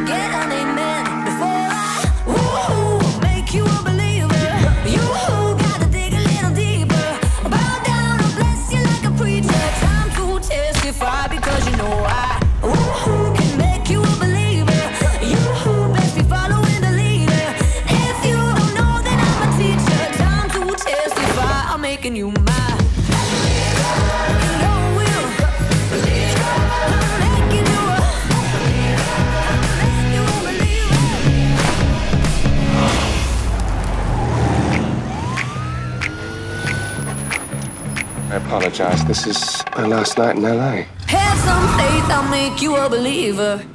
get an amen before I make you a believer. You gotta dig a little deeper. Bow down and bless you like a preacher. Time to testify because you know I can make you a believer. You best be following the leader. If you don't know, then I'm a teacher. Time to testify. I'm making you mine. I apologize. This is my last night in LA. Have some faith, I'll make you a believer.